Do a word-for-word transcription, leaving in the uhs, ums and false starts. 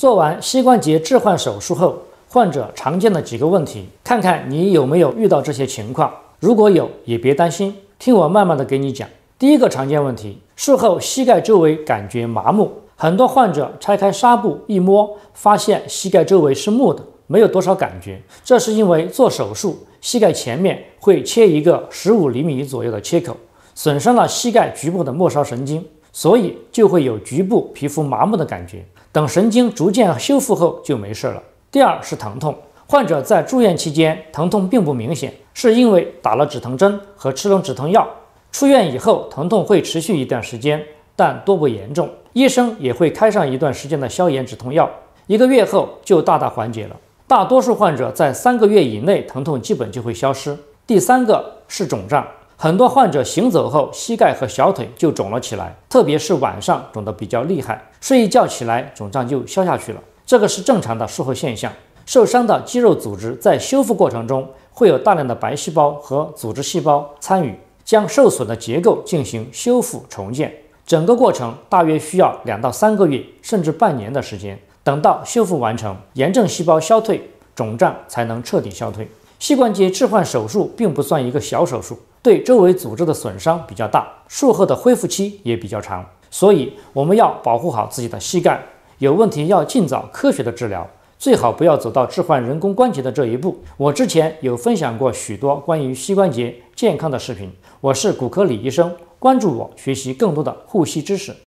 做完膝关节置换手术后，患者常见的几个问题，看看你有没有遇到这些情况。如果有，也别担心，听我慢慢的给你讲。第一个常见问题，术后膝盖周围感觉麻木，很多患者拆开纱布一摸，发现膝盖周围是木的，没有多少感觉。这是因为做手术，膝盖前面会切一个十五厘米左右的切口，损伤了膝盖局部的末梢神经，所以就会有局部皮肤麻木的感觉。等神经逐渐修复后就没事了。第二是疼痛，患者在住院期间疼痛并不明显，是因为打了止疼针和吃了止疼药。出院以后疼痛会持续一段时间，但多不严重，医生也会开上一段时间的消炎止痛药，一个月后就大大缓解了。大多数患者在三个月以内疼痛基本就会消失。第三个是肿胀，很多患者行走后膝盖和小腿就肿了起来，特别是晚上肿得比较厉害，睡一觉起来肿胀就消下去了，这个是正常的术后现象。受伤的肌肉组织在修复过程中会有大量的白细胞和组织细胞参与，将受损的结构进行修复重建，整个过程大约需要两到三个月甚至半年的时间。等到修复完成，炎症细胞消退，肿胀才能彻底消退。膝关节置换手术并不算一个小手术，对周围组织的损伤比较大，术后的恢复期也比较长，所以我们要保护好自己的膝盖，有问题要尽早科学的治疗，最好不要走到置换人工关节的这一步。我之前有分享过许多关于膝关节健康的视频，我是骨科李医生，关注我，学习更多的护膝知识。